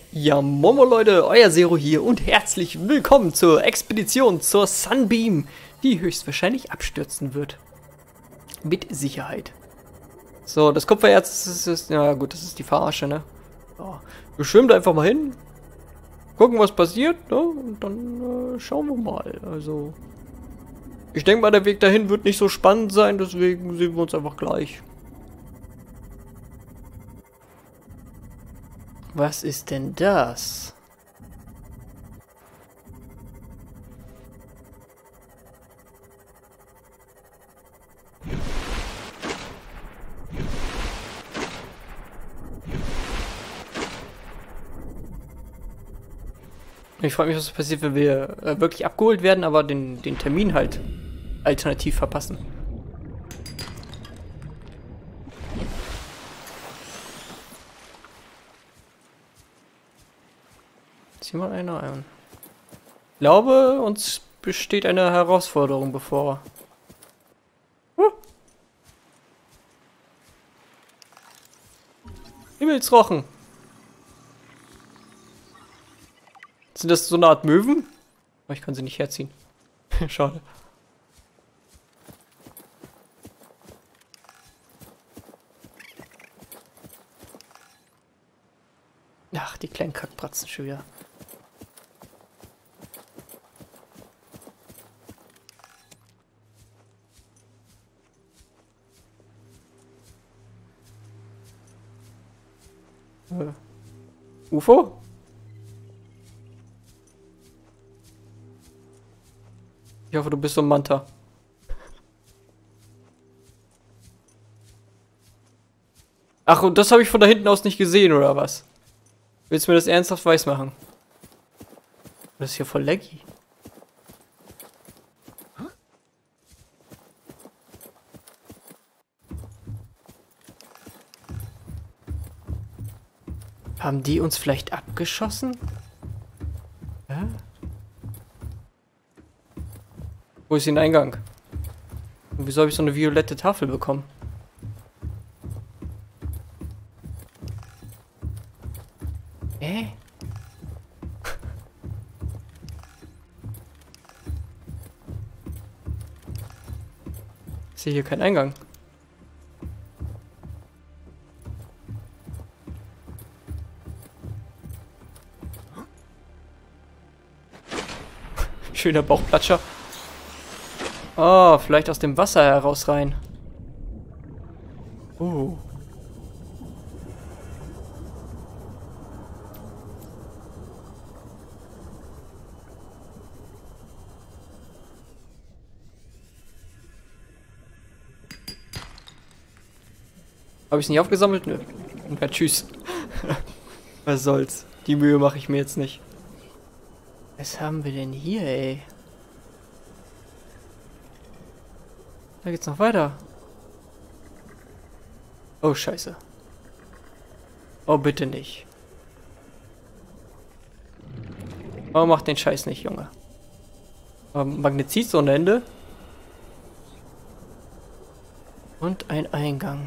Ja, Momo Leute, euer Zero hier und herzlich willkommen zur Expedition zur Sunbeam, die höchstwahrscheinlich abstürzen wird. Mit Sicherheit. So, das Kupfererz ist ja gut, das ist die Verarsche, ne? Ja, wir schwimmen da einfach mal hin, gucken, was passiert, ne? Und dann schauen wir mal. Also, ich denke mal, der Weg dahin wird nicht so spannend sein, deswegen sehen wir uns einfach gleich. Was ist denn das? Ich frage mich, was passiert, wenn wir wirklich abgeholt werden, aber den Termin halt alternativ verpassen. Zieh mal einer ein. Ich glaube, uns besteht eine Herausforderung bevor. Himmelsrochen. Sind das so eine Art Möwen? Aber ich kann sie nicht herziehen. Schade. Ach, die kleinen Kackbratzen schon wieder. UFO? Ich hoffe, du bist so ein Manta. Ach, und das habe ich von da hinten aus nicht gesehen, oder was? Willst du mir das ernsthaft weismachen? Das ist hier voll laggy. Haben die uns vielleicht abgeschossen? Ja? Wo ist der Eingang? Und wieso habe ich so eine violette Tafel bekommen? Ich sehe hier keinen Eingang. Schöner Bauchplatscher. Oh, vielleicht aus dem Wasser heraus rein. Habe ich es nicht aufgesammelt? Nö. Ja, tschüss. Was soll's. Die Mühe mache ich mir jetzt nicht. Was haben wir denn hier, ey? Da geht's noch weiter. Oh, scheiße. Oh, bitte nicht. Oh, mach den Scheiß nicht, Junge. Magnetizid ohne Ende. Und ein Eingang.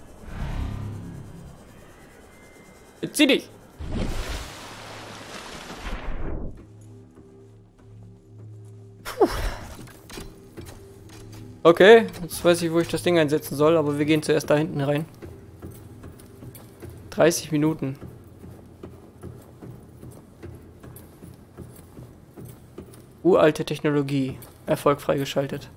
Jetzt zieh dich! Puh. Okay, jetzt weiß ich, wo ich das Ding einsetzen soll, aber wir gehen zuerst da hinten rein. 30 Minuten. Uralte Technologie. Erfolg freigeschaltet.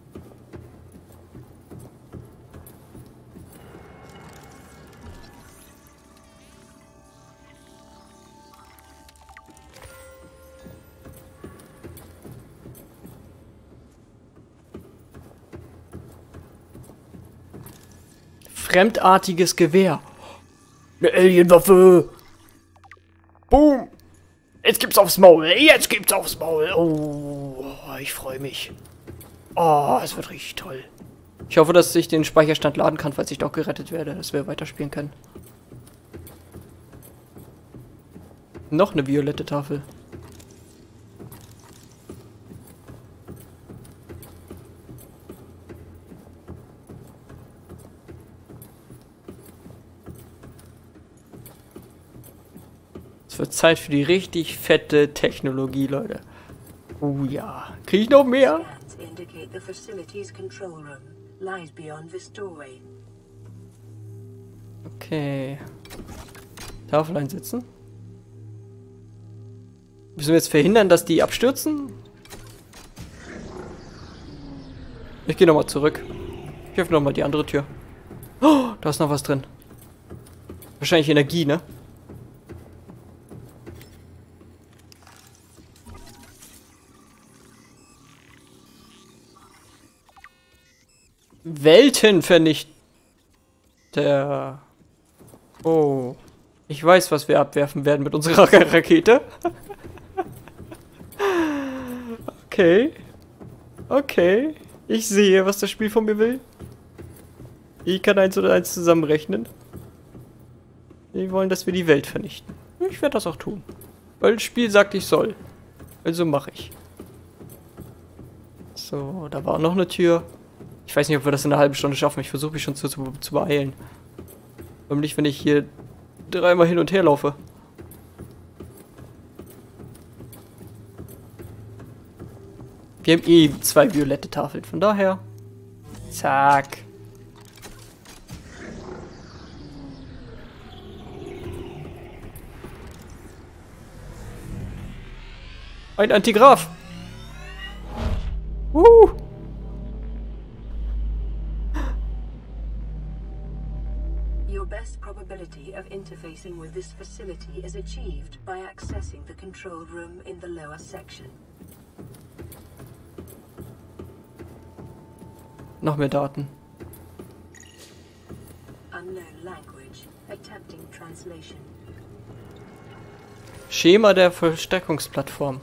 Fremdartiges Gewehr. Eine Alienwaffe. Boom. Jetzt gibt's aufs Maul. Jetzt gibt's aufs Maul. Oh, ich freue mich. Oh, es wird richtig toll. Ich hoffe, dass ich den Speicherstand laden kann, falls ich doch gerettet werde, dass wir weiterspielen können. Noch eine violette Tafel. Es wird Zeit für die richtig fette Technologie, Leute. Oh ja. Kriege ich noch mehr? Okay. Tafel einsetzen. Müssen wir jetzt verhindern, dass die abstürzen? Ich gehe nochmal zurück. Ich öffne nochmal die andere Tür. Oh, da ist noch was drin. Wahrscheinlich Energie, ne? Weltenvernichter. Oh. Ich weiß, was wir abwerfen werden mit unserer Rakete. Okay. Okay. Ich sehe, was das Spiel von mir will. Ich kann 1 und 1 zusammenrechnen. Die wollen, dass wir die Welt vernichten. Ich werde das auch tun. Weil das Spiel sagt, ich soll. Also mache ich. So, da war noch eine Tür. Ich weiß nicht, ob wir das in einer halben Stunde schaffen. Ich versuche mich schon zu beeilen. Warum nicht, wenn ich hier dreimal hin und her laufe? Wir haben eh 2 violette Tafeln. Von daher. Zack. Ein Antigraph. Your best probability of interfacing with this facility is achieved by accessing the control room in the lower section. Noch mehr Daten. Unknown language. Attempting translation. Schema der Verstärkungsplattform.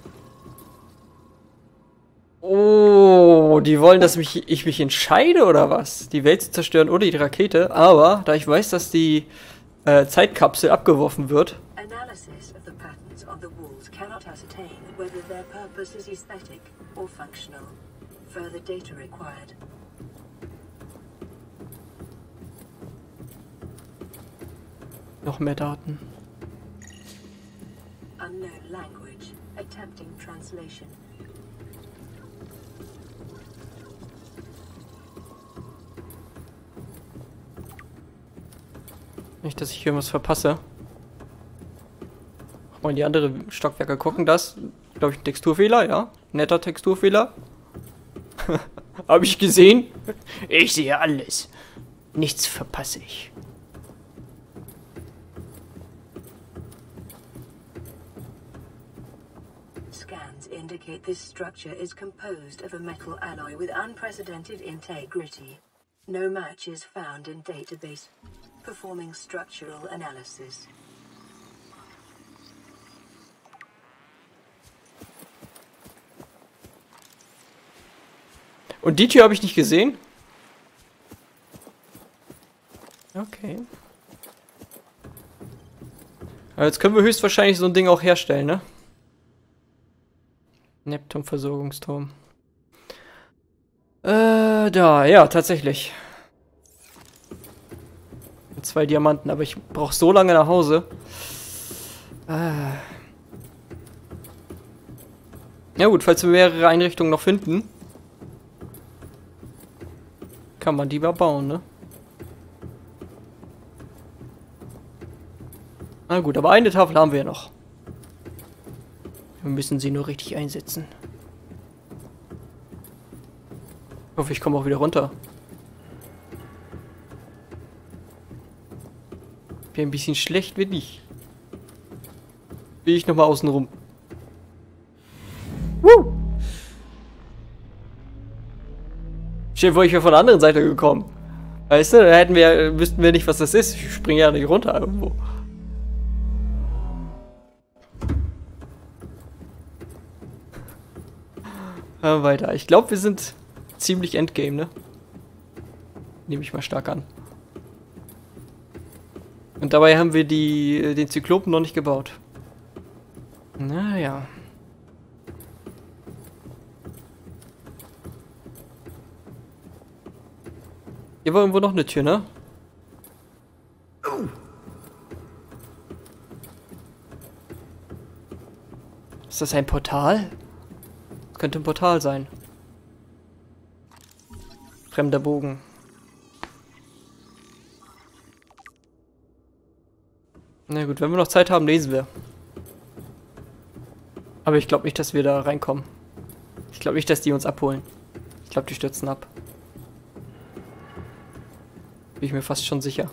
Oh, die wollen, dass ich mich entscheide, oder was? Die Welt zu zerstören oder die Rakete. Aber, da ich weiß, dass die Zeitkapsel abgeworfen wird. Analysis of the patterns on the walls cannot ascertain whether their purpose is aesthetic or functional. Further data required. Noch mehr Daten. Unknown language. Attempting translation. Nicht, dass ich hier was verpasse. Mal in die andere Stockwerke gucken. Das, glaube ich, ein Texturfehler, ja. Netter Texturfehler. Habe ich gesehen. Ich sehe alles. Nichts verpasse ich. Scans indicate this structure is composed of a metal alloy with unprecedented integrity. No match is found in database. Performing structural analysis. Und die Tür habe ich nicht gesehen? Okay. Aber jetzt können wir höchstwahrscheinlich so ein Ding auch herstellen, ne? Neptun-Versorgungsturm. Da, ja, tatsächlich. 2 Diamanten, aber ich brauche so lange nach Hause. Ja gut, falls wir mehrere Einrichtungen noch finden, kann man die mal bauen, ne? Na gut, aber eine Tafel haben wir ja noch. Wir müssen sie nur richtig einsetzen. Ich hoffe, ich komme auch wieder runter. Wäre ein bisschen schlecht, wenn nicht. Will ich nochmal außen rum. Stell dir vor, ich wäre von der anderen Seite gekommen. Weißt du, da wüssten wir nicht, was das ist. Ich springe ja nicht runter irgendwo. Weiter. Ich glaube, wir sind ziemlich Endgame, ne? Nehme ich mal stark an. Und dabei haben wir den Zyklopen noch nicht gebaut. Naja. Hier war irgendwo noch eine Tür, ne? Ist das ein Portal? Das könnte ein Portal sein. Fremder Bogen. Na gut, wenn wir noch Zeit haben, lesen wir. Aber ich glaube nicht, dass wir da reinkommen. Ich glaube nicht, dass die uns abholen. Ich glaube, die stürzen ab. Bin ich mir fast schon sicher.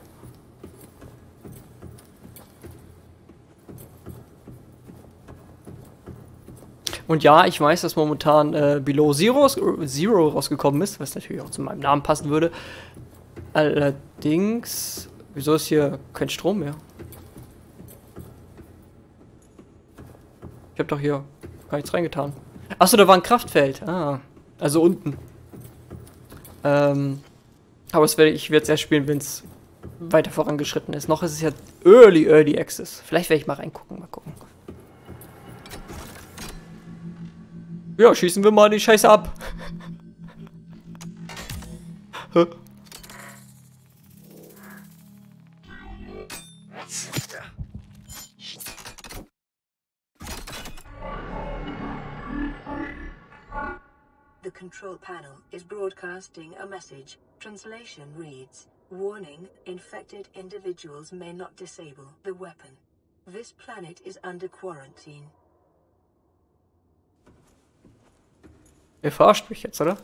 Und ja, ich weiß, dass momentan Below Zero rausgekommen ist, was natürlich auch zu meinem Namen passen würde. Allerdings, wieso ist hier kein Strom mehr? Ich habe doch hier gar nichts reingetan. Achso, da war ein Kraftfeld. Ah, also unten. Aber ich werde es erst spielen, wenn es weiter vorangeschritten ist. Noch ist es ja Early Access. Vielleicht werde ich mal reingucken, mal gucken. Ja, schießen wir mal die Scheiße ab. The control panel is broadcasting a message. Translation reads, "Warning, infected individuals may not disable the weapon. This planet is under quarantine." Ihr verarscht mich jetzt, oder?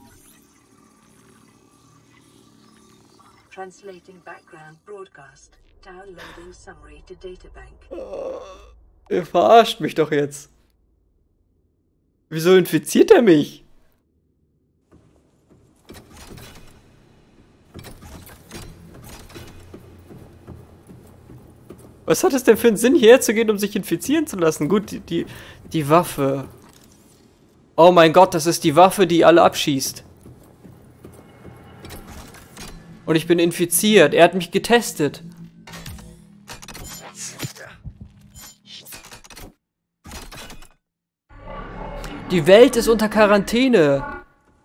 Translating background broadcast. Downloading summary to databank. Ihr verarscht mich doch jetzt. Wieso infiziert er mich? Was hat es denn für einen Sinn, hierher zu gehen, um sich infizieren zu lassen? Gut, die Waffe. Oh mein Gott, das ist die Waffe, die alle abschießt. Und ich bin infiziert. Er hat mich getestet. Die Welt ist unter Quarantäne.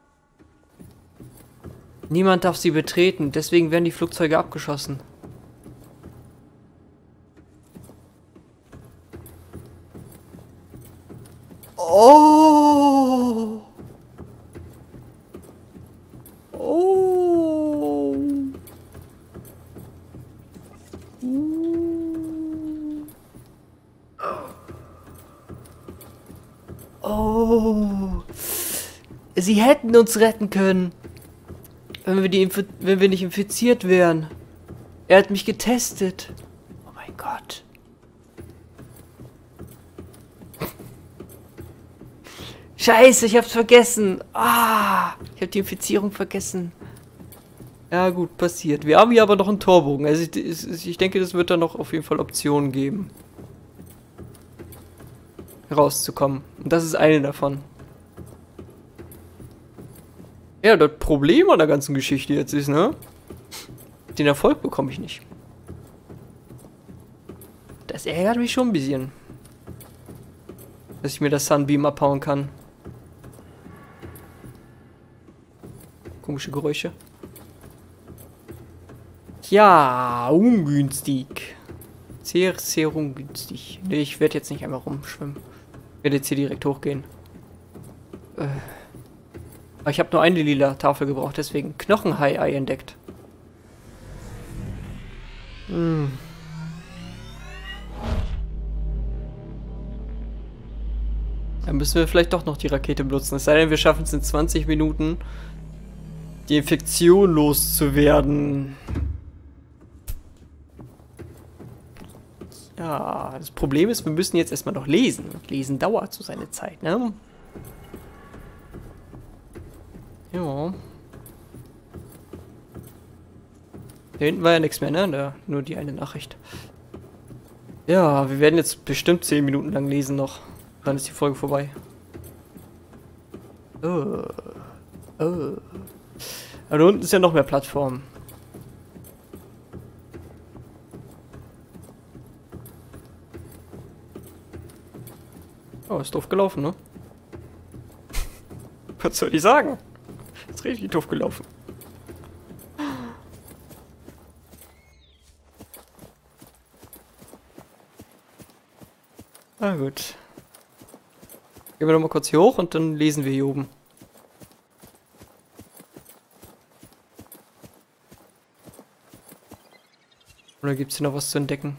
Niemand darf sie betreten. Deswegen werden die Flugzeuge abgeschossen. Oh. Oh. Oh. Sie hätten uns retten können, wenn wir nicht infiziert wären. Er hat mich getestet. Oh mein Gott. Scheiße, ich hab's vergessen. Ah, ich hab die Infizierung vergessen. Ja gut, passiert. Wir haben hier aber noch einen Torbogen. Also ich denke, das wird da noch auf jeden Fall Optionen geben, rauszukommen. Und das ist eine davon. Ja, das Problem an der ganzen Geschichte jetzt ist, ne? Den Erfolg bekomme ich nicht. Das ärgert mich schon ein bisschen. Dass ich mir das Sunbeam abhauen kann. Komische Geräusche. Ja, ungünstig. Sehr, sehr ungünstig. Ne, ich werde jetzt nicht einmal rumschwimmen. Ich werde jetzt hier direkt hochgehen. Aber ich habe nur eine lila Tafel gebraucht, deswegen Knochenhai-Ei entdeckt. Hm. Dann müssen wir vielleicht doch noch die Rakete benutzen. Es sei denn, wir schaffen es in 20 Minuten, die Infektion loszuwerden. Ja, das Problem ist, wir müssen jetzt erstmal noch lesen. Und lesen dauert so seine Zeit, ne? Ja. Da hinten war ja nichts mehr, ne? Nur die eine Nachricht. Ja, wir werden jetzt bestimmt 10 Minuten lang lesen noch. Dann ist die Folge vorbei. Oh. Oh. Aber da unten ist ja noch mehr Plattformen. Oh, ist doof gelaufen, ne? Was soll ich sagen? Ist richtig doof gelaufen. Na gut. Gehen wir noch mal kurz hier hoch und dann lesen wir hier oben. Oder gibt es hier noch was zu entdecken?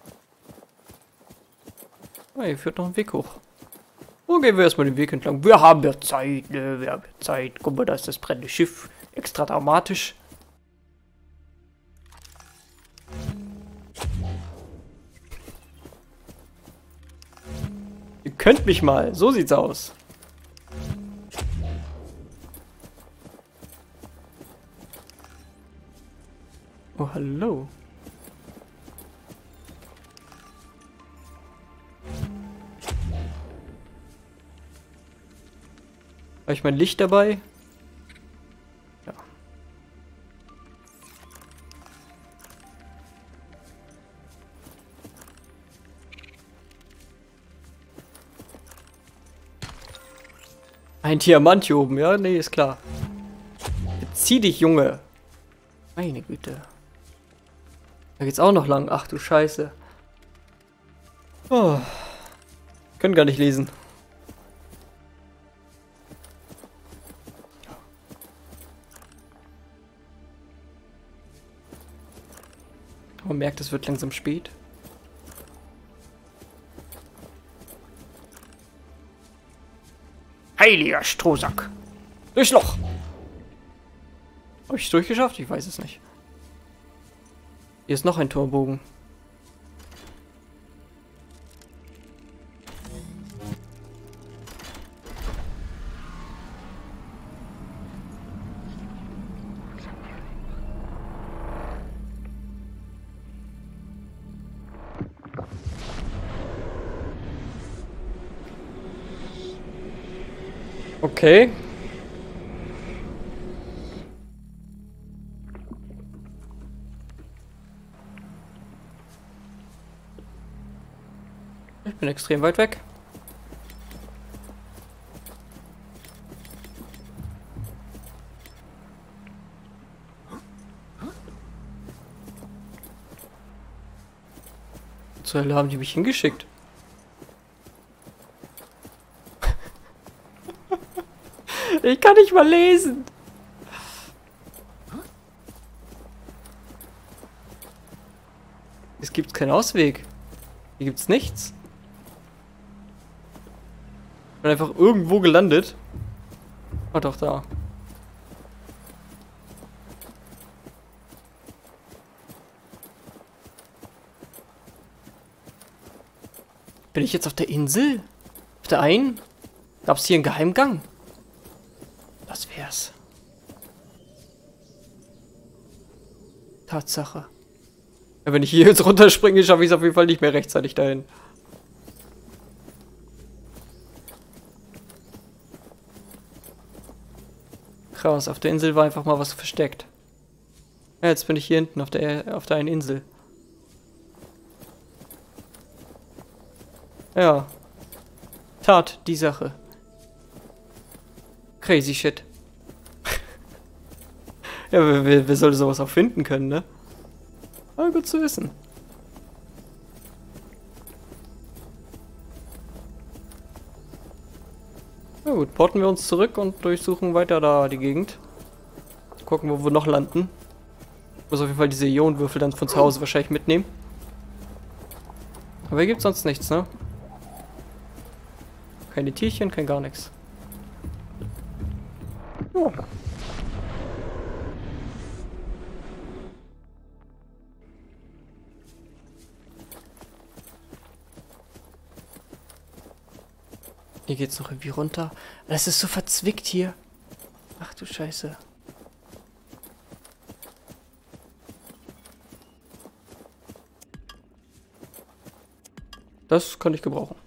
Ah, hier führt noch ein Weg hoch. Wo gehen wir erstmal den Weg entlang? Wir haben ja Zeit, ne? Wir haben ja Zeit. Guck mal, da ist das brennende Schiff. Extra dramatisch. Ihr könnt mich mal. So sieht's aus. Oh, hallo. Habe ich mein Licht dabei? Ja. Ein Diamant hier oben, ja? Nee, ist klar. Zieh dich, Junge. Meine Güte. Da geht's auch noch lang. Ach du Scheiße. Oh. Können gar nicht lesen. Man merkt, es wird langsam spät. Heiliger Strohsack. Durchs Loch. Habe ich es durchgeschafft? Ich weiß es nicht. Hier ist noch ein Torbogen. Okay. Ich bin extrem weit weg. Wo zur Hölle haben die mich hingeschickt? Ich kann nicht mal lesen. Es gibt keinen Ausweg. Hier gibt's nichts. Ich bin einfach irgendwo gelandet. Ah, doch, da. Bin ich jetzt auf der Insel? Auf der einen? Gab's hier einen Geheimgang? Das wär's. Tatsache. Ja, wenn ich hier jetzt runterspringe, schaffe ich es auf jeden Fall nicht mehr rechtzeitig dahin. Krass, auf der Insel war einfach mal was versteckt. Ja, jetzt bin ich hier hinten auf der einen Insel. Ja. Tat die Sache. Crazy shit. Ja, wer sollte sowas auch finden können, ne? Aber gut zu wissen. Na gut, porten wir uns zurück und durchsuchen weiter da die Gegend. Gucken, wo wir noch landen. Ich muss auf jeden Fall diese Ionenwürfel dann von zu Hause wahrscheinlich mitnehmen. Aber hier gibt es sonst nichts, ne? Keine Tierchen, kein gar nichts. Oh. Hier geht's noch irgendwie runter. Das ist so verzwickt hier. Ach du Scheiße. Das kann ich gebrauchen.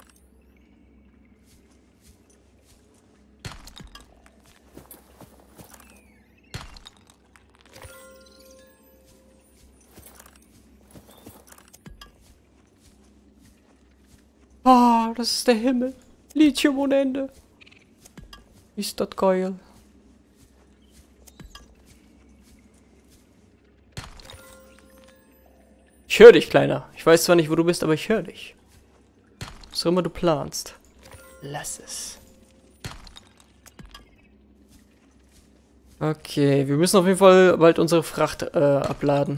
Ah, das ist der Himmel. Lithium ohne Ende. Ist das geil. Ich höre dich, Kleiner. Ich weiß zwar nicht, wo du bist, aber ich höre dich. Was auch immer du planst. Lass es. Okay, wir müssen auf jeden Fall bald unsere Fracht abladen.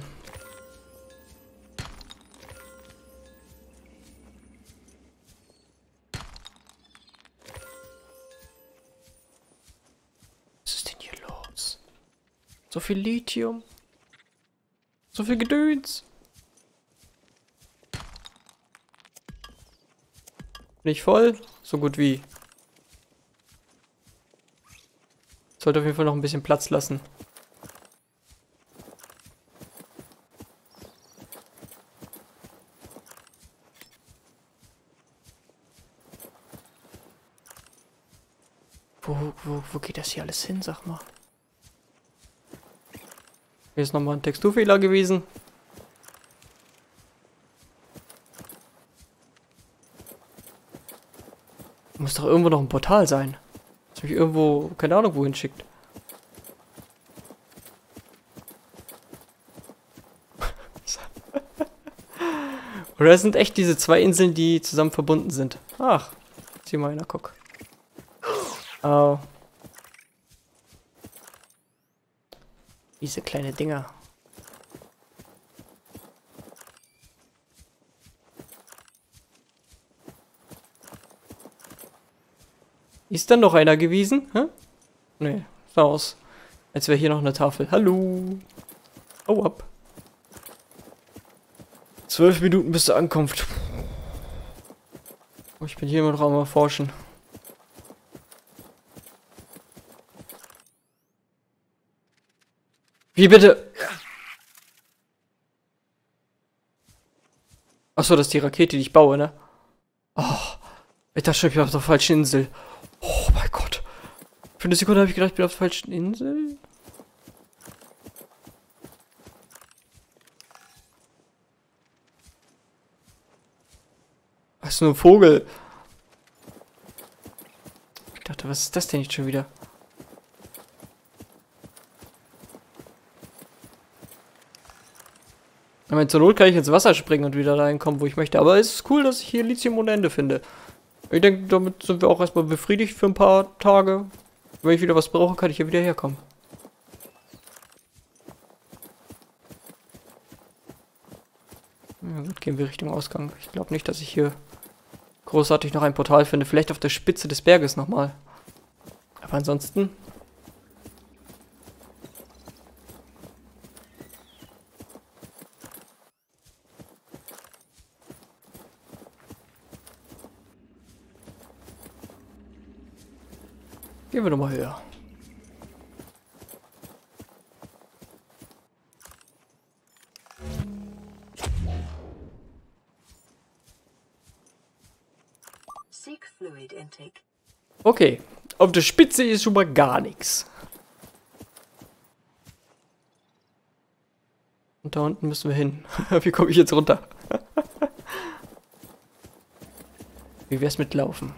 Was ist denn hier los? So viel Lithium. So viel Gedöns. Nicht voll? So gut wie. Sollte auf jeden Fall noch ein bisschen Platz lassen. Wo geht das hier alles hin, sag mal? Hier ist nochmal ein Texturfehler gewesen. Muss doch irgendwo noch ein Portal sein. Das mich irgendwo, keine Ahnung, wohin schickt. Oder es sind echt diese zwei Inseln, die zusammen verbunden sind. Ach, sieh mal einer, guck. Oh. Diese kleine Dinger. Ist dann noch einer gewesen? Hä? Nee, sah aus. Als wäre hier noch eine Tafel. Hallo. Hau ab. 12 Minuten bis zur Ankunft. Oh, ich bin hier immer noch am Erforschen. Wie bitte? Achso, das ist die Rakete, die ich baue, ne? Oh, ich dachte schon, ich bin auf der falschen Insel. Oh mein Gott. Für eine Sekunde habe ich gedacht, ich bin auf der falschen Insel. Das ist nur ein Vogel. Ich dachte, was ist das denn jetzt schon wieder? Ich meine, zur Not kann ich ins Wasser springen und wieder reinkommen, wo ich möchte. Aber es ist cool, dass ich hier Lithium ohne Ende finde. Ich denke, damit sind wir auch erstmal befriedigt für ein paar Tage. Wenn ich wieder was brauche, kann ich hier wieder herkommen. Ja, gut, gehen wir Richtung Ausgang. Ich glaube nicht, dass ich hier großartig noch ein Portal finde. Vielleicht auf der Spitze des Berges nochmal. Aber ansonsten... Gehen wir nochmal höher. Okay, auf der Spitze ist schon mal gar nichts. Und da unten müssen wir hin. Wie komme ich jetzt runter? Wie wär's mit Laufen?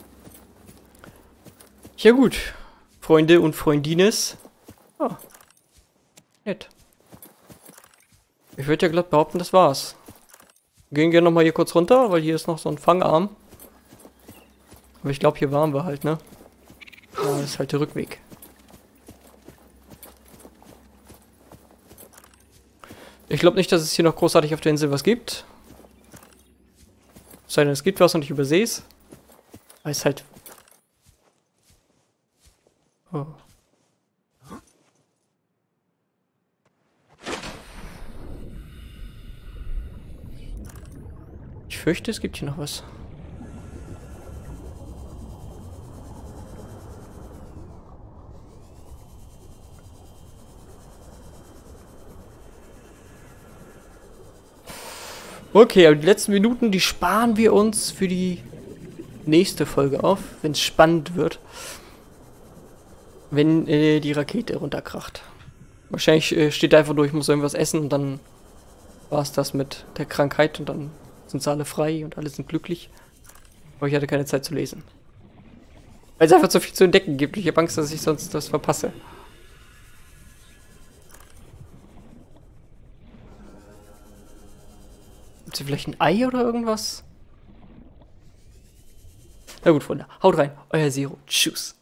Ja gut, Freunde und Freundines. Ah, nett. Ich würde ja glatt behaupten, das war's. Wir gehen gerne nochmal hier kurz runter, weil hier ist noch so ein Fangarm. Aber ich glaube, hier waren wir halt, ne? Ja, das ist halt der Rückweg. Ich glaube nicht, dass es hier noch großartig auf der Insel was gibt. Es sei denn, es gibt was und ich übersehe es. Weil es halt... Oh. Ich fürchte, es gibt hier noch was. Okay, aber die letzten Minuten, die sparen wir uns für die nächste Folge auf, wenn es spannend wird. Wenn die Rakete runterkracht. Wahrscheinlich steht einfach nur, ich muss irgendwas essen und dann war es das mit der Krankheit und dann sind sie alle frei und alle sind glücklich. Aber ich hatte keine Zeit zu lesen. Weil es einfach so viel zu entdecken gibt. Ich habe Angst, dass ich sonst das verpasse. Gibt es vielleicht ein Ei oder irgendwas? Na gut, Freunde, haut rein, euer Zero. Tschüss.